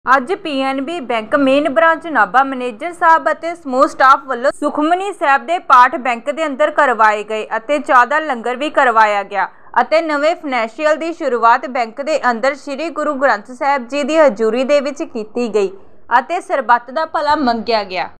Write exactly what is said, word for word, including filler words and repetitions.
ਅੱਜ PNB bank main branch Nabha manager ਸਾਹਿਬ ਅਤੇ ਸਮੂਹ ਸਟਾਫ ਵੱਲੋਂ ਸੁਖਮਨੀ ਸਾਹਿਬ ਦੇ ਪਾਠ ਬੈਂਕ ਦੇ ਅੰਦਰ ਕਰਵਾਏ ਗਏ ਅਤੇ ਚਾਹ ਦਾ ਲੰਗਰ ਵੀ ਕਰਵਾਇਆ ਗਿਆ ਅਤੇ ਨਵੇਂ ਫਾਈਨੈਂਸ਼ੀਅਲ ਦੀ ਸ਼ੁਰੂਆਤ ਬੈਂਕ ਦੇ ਅੰਦਰ ਸ੍ਰੀ ਗੁਰੂ ਗ੍ਰੰਥ ਸਾਹਿਬ ਜੀ ਦੀ ਹਜ਼ੂਰੀ ਦੇ ਵਿੱਚ ਕੀਤੀ ਗਈ ਅਤੇ ਸਰਬੱਤ ਦਾ ਭਲਾ ਮੰਗਿਆ ਗਿਆ।